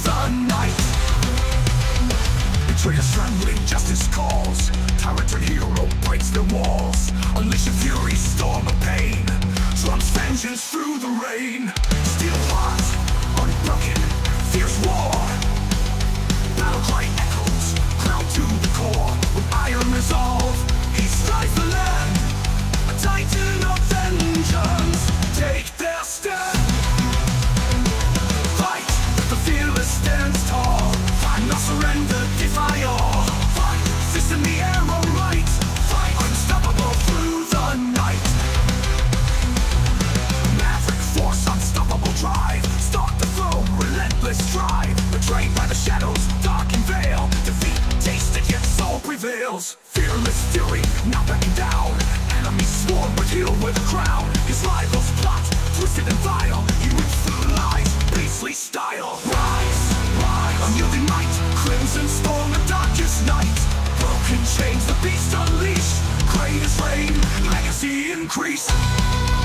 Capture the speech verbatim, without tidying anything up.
the night. Traitor strangling justice calls. Tyrant and hero breaks their walls. Unleash a fury storm of pain. Drums vengeance through the rain. Steel heart, unbroken, fierce war. Battle cry echoes, crowned to the core. With iron resolve, he strives the land. A titan of vengeance, take their stand. Fight, the fearless stands tall. Find no surrender, defy all. Fight, fist in the air, right. Fight, unstoppable through the night. Maverick force, unstoppable drive. Stalk the foe, relentless strive. Betrayed by the shadows, dark and veil. Defeat tasted, yet soul prevails. Fearless fury, not backing down. Enemy sworn, but healed with a crown. His rival's plot, twisted and vile. He roots through lies, beastly style. Rise, rise, unyielding might. Crimson storm, the darkest night. Broken chains, the beast unleashed. Greatest reign, legacy increase.